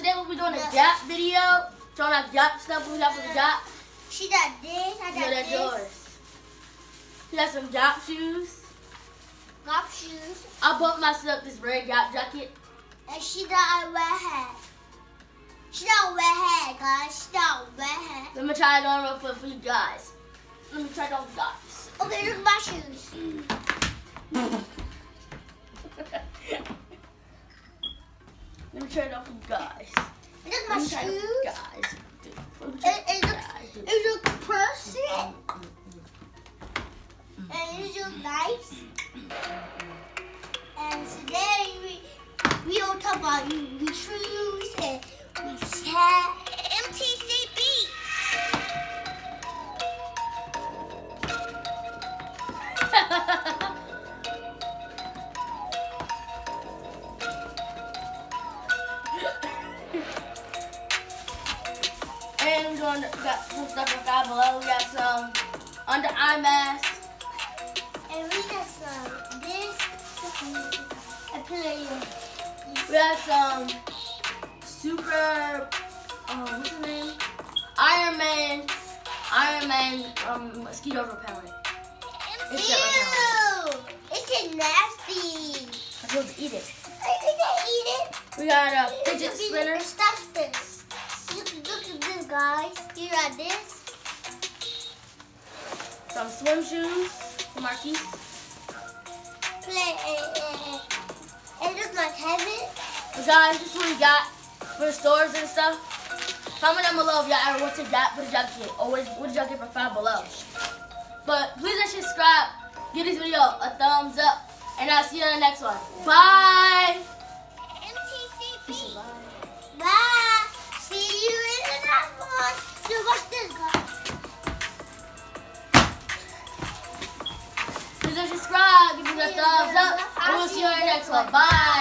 today we'll be doing a Gap video. Showing our Gap stuff we got from the Gap. She got this, I got this. Yours. We got some Gap shoes. Gap shoes. I bought myself this red Gap jacket. And she got a red hat. She got a red hat, guys. She got a red hat. Let me try it on real quick for you guys. Let me try it on guys. Okay, look at my shoes. Let me try it on for you guys. Look at my shoes. Guys. It looks perfect. And it looks nice. And today we will talk about we shoes and we have MTCB. And we got some stuff from Five Below. We got some under eye masks. And we got some this. We got some super, what's his name? Iron Man mosquito repellent. Ew! It's nasty. I'm supposed to eat it. I can't eat it. We got a fidget spinner. Stop this. Look at this, guys. You got this. Some swim shoes from Marquise. It looks like heaven. But guys, this is what we got for the stores and stuff. Comment down below if y'all ever went to Gap for the jacket or what did y'all get for Five Below. But please subscribe, give this video a thumbs up, and I'll see you in the next one. Bye! MTCB. Bye. See you in the next one. So watch this, guys. Please subscribe, give me a thumbs up, and we'll see you in the next one. Bye!